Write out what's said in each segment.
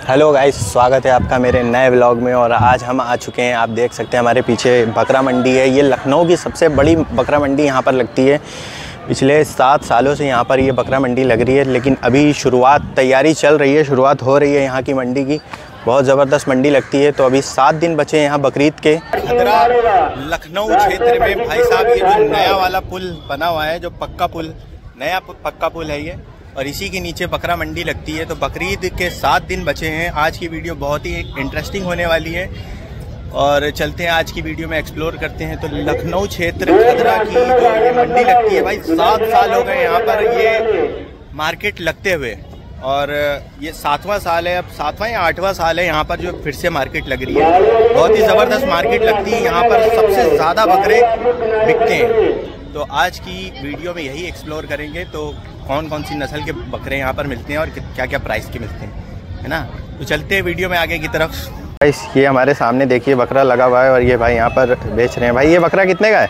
Hello guys, स्वागत है आपका मेरे नए व्लॉग में। और आज हम आ चुके हैं, आप देख सकते हैं हमारे पीछे बकरा मंडी है। ये लखनऊ की सबसे बड़ी बकरा मंडी यहाँ पर लगती है। पिछले 7 सालों से यहाँ पर ये बकरा मंडी लग रही है, लेकिन अभी तैयारी चल रही है, शुरुआत हो रही है यहाँ की मंडी की। बहुत ज़बरदस्त मंडी लगती है। तो अभी 7 दिन बचे हैं यहाँ बकरीद के। लखनऊ क्षेत्र में भाई साहब ये जो नया वाला पुल बना हुआ है, जो पक्का पुल, नया पक्का पुल है ये, और इसी के नीचे बकरा मंडी लगती है। तो बकरीद के 7 दिन बचे हैं। आज की वीडियो बहुत ही इंटरेस्टिंग होने वाली है और चलते हैं आज की वीडियो में एक्सप्लोर करते हैं। तो लखनऊ क्षेत्र खदरा की जो ये मंडी लगती है भाई, 7 साल हो गए यहाँ पर ये मार्केट लगते हुए, और ये 7वां साल है, अब 7वां या 8वां साल है यहाँ पर जो फिर से मार्केट लग रही है। बहुत ही ज़बरदस्त मार्केट लगती है यहाँ पर, सबसे ज़्यादा बकरे बिकते हैं। तो आज की वीडियो में यही एक्सप्लोर करेंगे। तो कौन कौन सी नस्ल के बकरे यहाँ पर मिलते हैं और क्या क्या प्राइस के मिलते हैं, है ना। तो चलते हैं वीडियो में आगे की तरफ। ये हमारे सामने देखिए बकरा लगा हुआ है और ये भाई यहाँ पर बेच रहे हैं। भाई ये बकरा कितने का है?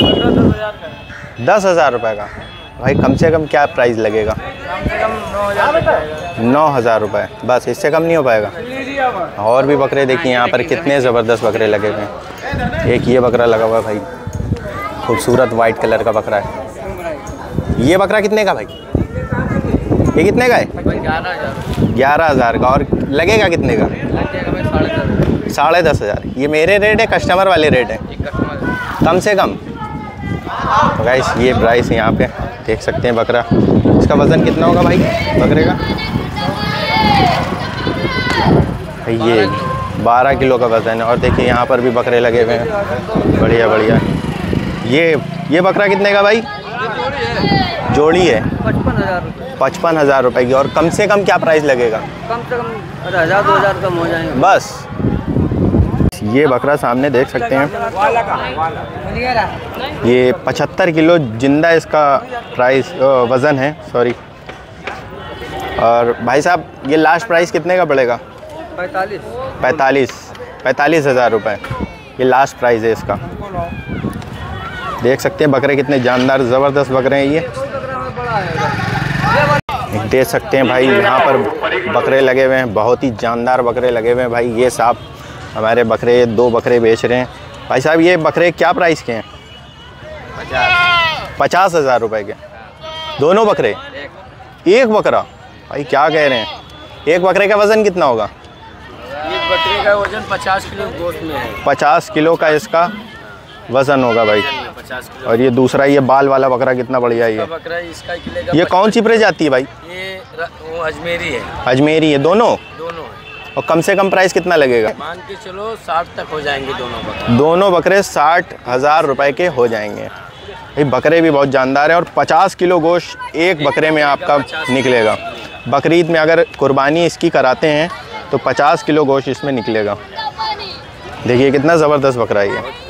10,000 रुपये का। भाई कम से कम क्या प्राइस लगेगा? कम से कम 9,000 रुपये, बस इससे कम नहीं हो पाएगा। और भी बकरे देखिए यहाँ पर कितने ज़बरदस्त बकरे लगे हुए हैं। एक ये बकरा लगा हुआ है भाई, खूबसूरत वाइट कलर का बकरा है। ये बकरा कितने का भाई? ये कितने का है? 11,000 का। और लगेगा कितने का? 10,500। ये मेरे रेट है, कस्टमर वाले रेट है, कम से कम। तो गाइस ये प्राइस यहाँ पे देख सकते हैं बकरा। इसका वज़न कितना होगा भाई बकरे का? ये 12 किलो का वज़न है। और देखिए यहाँ पर भी बकरे लगे हुए हैं, बढ़िया बढ़िया। ये बकरा कितने का भाई? जोड़ी है 55,000 रुपये की। और कम से कम क्या प्राइस लगेगा? कम से कम 1,000-2,000 कम हो जाएंगे बस। ये बकरा सामने देख सकते हैं, ये 75 किलो जिंदा इसका प्राइस वज़न है, सॉरी। और भाई साहब ये लास्ट प्राइस कितने का पड़ेगा? 45,000 रुपये ये लास्ट प्राइस है इसका। देख सकते हैं बकरे कितने जानदार ज़बरदस्त बकरे हैं ये। देख सकते हैं भाई यहाँ पर बकरे लगे हुए हैं, बहुत ही जानदार बकरे लगे हुए हैं भाई। ये साहब हमारे बकरे 2 बकरे बेच रहे हैं। भाई साहब ये बकरे क्या प्राइस के हैं? 50,000 रुपये के दोनों बकरे। एक बकरा? भाई क्या कह रहे हैं, एक बकरे का वज़न कितना होगा? एक बकरे का वजन 50 किलो गोश्त में है। 50 किलो का इसका वज़न होगा भाई। 50 किलो। और ये दूसरा ये बाल वाला बकरा कितना बढ़िया है ये? बकरा इसका ये कौन सी प्रजाति है भाई? ये वो अजमेरी है। अजमेरी है दोनों? दोनों है। और कम से कम प्राइस कितना लगेगा? मान के चलो 60 तक हो जाएंगे दोनों बकरे। दोनों बकरे 60,000 रुपये के हो जाएंगे। भाई बकरे भी बहुत जानदार हैं। और 50 किलो गोश्त एक बकरे में आपका निकलेगा। बकरीद में अगर कुर्बानी इसकी कराते हैं तो 50 किलो गोश्त इसमें निकलेगा। देखिए कितना ज़बरदस्त बकरा है ये।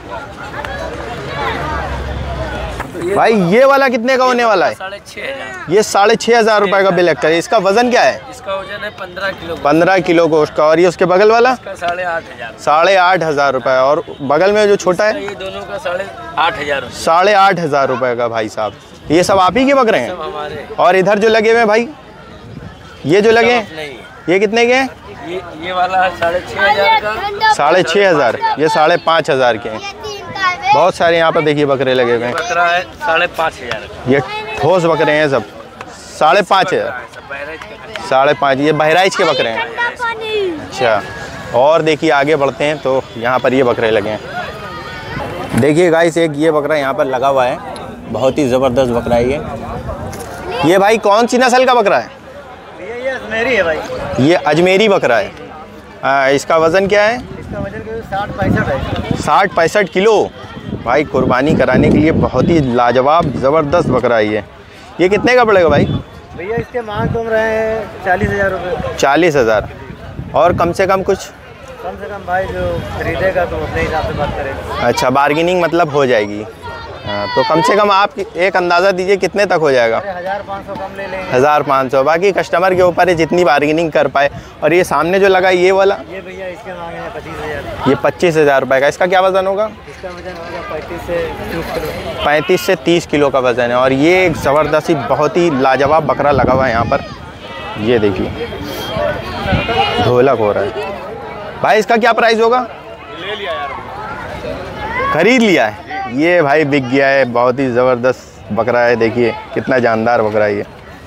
भाई ये वाला कितने का होने वाला है? 6,500। ये 6,500 रुपये का बिल है। इसका वज़न क्या है? इसका वजन है 15 किलो। 15 किलो गोश्त का। और ये उसके बगल वाला? 8,500। 8,500 रुपये। और बगल में जो छोटा है? ये दोनों का 8,500। 8,500 रुपये का भाई साहब। ये सब आप ही के बकरे हैं? हमारे। और इधर जो लगे हुए हैं भाई, ये जो लगे हैं ये कितने के हैं? ये वाला 6,500 का। 6,500। ये 5,500 के हैं। बहुत सारे यहाँ पर देखिए बकरे लगे हुए हैं। बकरा है 5,500। ये ठोस बकरे हैं सब। 5,500। 5,500 ये बहराइच के बकरे हैं। अच्छा। और देखिए आगे बढ़ते हैं तो यहाँ पर ये बकरे लगे हैं। देखिए गाइस एक ये बकरा यहाँ पर लगा हुआ है, बहुत ही ज़बरदस्त बकरा है ये भाई कौन सी नस्ल का बकरा है? ये अजमेरी है भाई। ये अजमेरी बकरा है। इसका वज़न क्या है? इसका वजन 60-65 है। 60-65 किलो। भाई कुर्बानी कराने के लिए बहुत ही लाजवाब ज़बरदस्त बकरा है ये कितने का पड़ेगा भाई? भैया इसके मांग तुम रहे हैं 40,000 रुपये। 40,000। और कम से कम कुछ? कम से कम भाई जो खरीदेगा तो उतने हिसाब से बात करेगा। अच्छा, बार्गेनिंग मतलब हो जाएगी। हाँ, तो कम से कम आप एक अंदाज़ा दीजिए कितने तक हो जाएगा? 1,500 कम ले लेंगे। 1,500। बाकी कस्टमर के ऊपर है जितनी बार्गेनिंग कर पाए। और ये सामने जो लगा ये वाला? ये भैया इसके मांगे हैं 25,000। ये 25,000 रुपये का। इसका क्या वज़न होगा? इसका वजन होगा 35 से 30 किलो। 35 से 30 किलो का वज़न है। और ये एक ज़बरदस्त बहुत ही लाजवाब बकरा लगा हुआ है यहाँ पर, ये देखिए। ढोलक हो रहा है भाई। इसका क्या प्राइस होगा? ले लिया यार, खरीद लिया है ये भाई, बिक गया है। बहुत ही ज़बरदस्त बकरा है, देखिए कितना जानदार बकरा है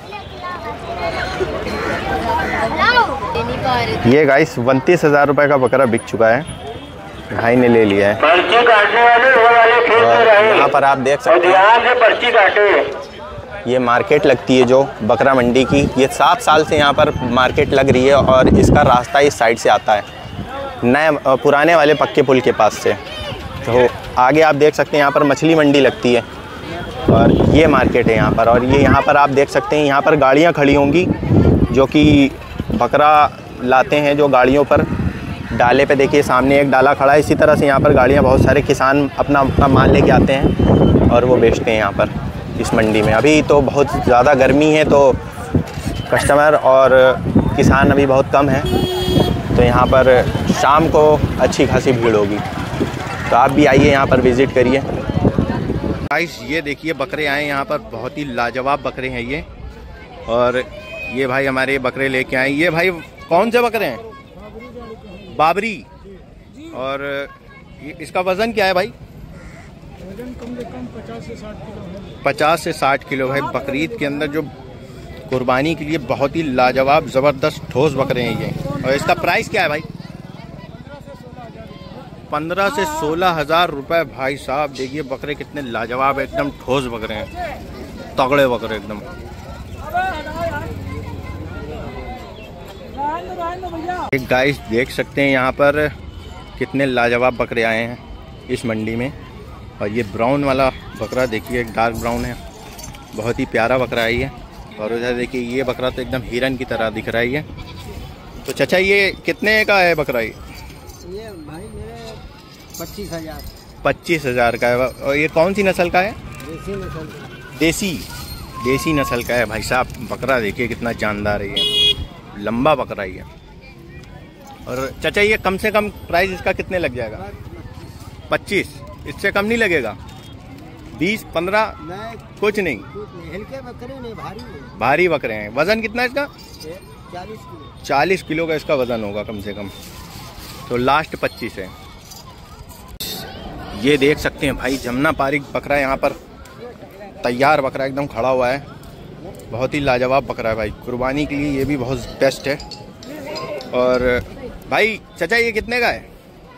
ये गाइस 32,000 रुपये का बकरा बिक चुका है, भाई ने ले लिया है। पर्ची काटने वाले वो वाले खेत में रहे। यहाँ पर आप देख सकते हैं यहाँ से पर्ची काटे। ये मार्केट लगती है जो बकरा मंडी की, ये 7 साल से यहाँ पर मार्केट लग रही है और इसका रास्ता इस साइड से आता है, नए पुराने वाले पक्के पुल के पास से। तो आगे आप देख सकते हैं यहाँ पर मछली मंडी लगती है और ये मार्केट है यहाँ पर। और ये यहाँ पर आप देख सकते हैं यहाँ पर गाड़ियाँ खड़ी होंगी जो कि बकरा लाते हैं, जो गाड़ियों पर डाले पे देखिए सामने एक डाला खड़ा है। इसी तरह से यहाँ पर गाड़ियाँ, बहुत सारे किसान अपना अपना माल लेके आते हैं और वो बेचते हैं यहाँ पर इस मंडी में। अभी तो बहुत ज़्यादा गर्मी है तो कस्टमर और किसान अभी बहुत कम हैं, तो यहाँ पर शाम को अच्छी खासी भीड़ होगी। तो आप भी आइए यहाँ पर विज़िट करिए। गाइस ये देखिए बकरे आए यहाँ पर, बहुत ही लाजवाब बकरे हैं ये। और ये भाई हमारे बकरे लेके आए। ये भाई कौन से बकरे हैं? बाबरी। और ये इसका वज़न क्या है भाई? वजन कम से कम 50 से 60 किलो है। 50 से 60 किलो भाई। बकरीद के अंदर जो कुर्बानी के लिए बहुत ही लाजवाब ज़बरदस्त ठोस बकरे हैं ये। और इसका प्राइस क्या है भाई? 15 से 16,000 रुपये भाई साहब। देखिए बकरे कितने लाजवाब है, एकदम ठोस बकरे हैं, तगड़े बकरे एकदम। एक गाइस देख सकते हैं यहाँ पर कितने लाजवाब बकरे आए हैं इस मंडी में। और ये ब्राउन वाला बकरा देखिए, एक डार्क ब्राउन है, बहुत ही प्यारा बकरा है ये। और उधर देखिए ये बकरा तो एकदम हिरन की तरह दिख रहा है ये। तो चाचा ये कितने का है बकरा? ये भाई मेरे 25,000। 25,000 का है। और ये कौन सी नस्ल का है? देसी नस्ल का। देसी नस्ल का है भाई साहब। बकरा देखिए कितना जानदार है ये, लंबा बकरा ही है। और चाचा ये कम से कम प्राइस इसका कितने लग जाएगा? 25, इससे कम नहीं लगेगा? 20, 15? कुछ नहीं। हल्के बकरे नहीं, भारी है। भारी बकरे हैं। वजन कितना है इसका? 40 किलो। 40 किलो का इसका वजन होगा कम से कम। तो लास्ट 25 है। ये देख सकते हैं भाई जमुना पारिक बकरा यहाँ पर तैयार बकरा एकदम खड़ा हुआ है, बहुत ही लाजवाब बकरा है भाई। कुर्बानी के लिए ये भी बहुत बेस्ट है। और भाई चाचा ये कितने का है?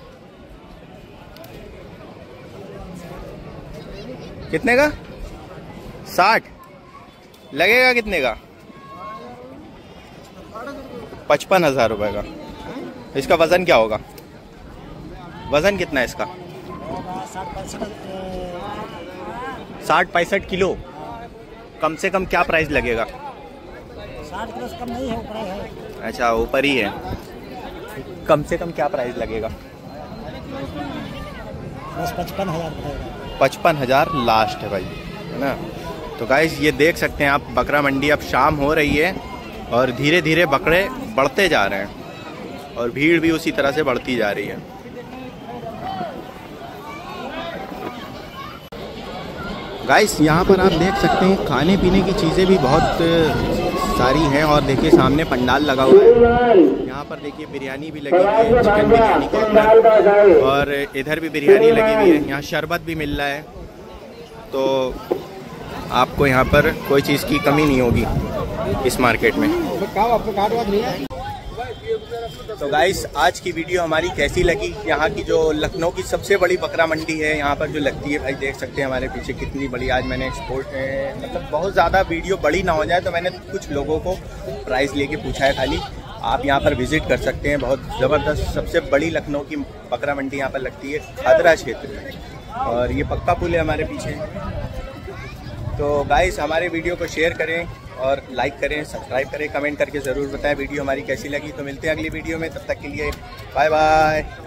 कितने का? 60 लगेगा? कितने का? 55,000 रुपये का। इसका वज़न क्या होगा? वज़न कितना है इसका? 60-65 किलो। कम से कम क्या प्राइस लगेगा? 60 किलो से कम नहीं है, ऊपर है। अच्छा ऊपर ही है। कम से कम क्या प्राइस लगेगा? बस 55,000 पड़ेगा। 55,000 लास्ट है भाई, है ना। तो गाइस ये देख सकते हैं आप, बकरा मंडी अब शाम हो रही है और धीरे धीरे बकरे बढ़ते जा रहे हैं और भीड़ भी उसी तरह से बढ़ती जा रही है। गाइस यहाँ पर आप देख सकते हैं खाने पीने की चीज़ें भी बहुत सारी हैं। और देखिए सामने पंडाल लगा हुआ है, यहाँ पर देखिए बिरयानी भी लगी हुई है, चिकन बिरयानी के अंदर। और इधर भी बिरयानी लगी हुई है, यहाँ शरबत भी मिल रहा है। तो आपको यहाँ पर कोई चीज़ की कमी नहीं होगी इस मार्केट में। तो गाइस आज की वीडियो हमारी कैसी लगी? यहाँ की जो लखनऊ की सबसे बड़ी बकरा मंडी है यहाँ पर जो लगती है, भाई देख सकते हैं हमारे पीछे कितनी बड़ी। आज मैंने एक्सपोर्ट मतलब बहुत ज़्यादा वीडियो बड़ी ना हो जाए तो मैंने कुछ लोगों को प्राइस लेके पूछा है खाली। आप यहाँ पर विज़िट कर सकते हैं, बहुत ज़बरदस्त सबसे बड़ी लखनऊ की बकरा मंडी यहाँ पर लगती है खादरा क्षेत्र में। और ये पक्का पुल है हमारे पीछे। तो गाइस हमारे वीडियो को शेयर करें और लाइक करें, सब्सक्राइब करें, कमेंट करके ज़रूर बताएं वीडियो हमारी कैसी लगी। तो मिलते हैं अगली वीडियो में, तब तक के लिए बाय बाय।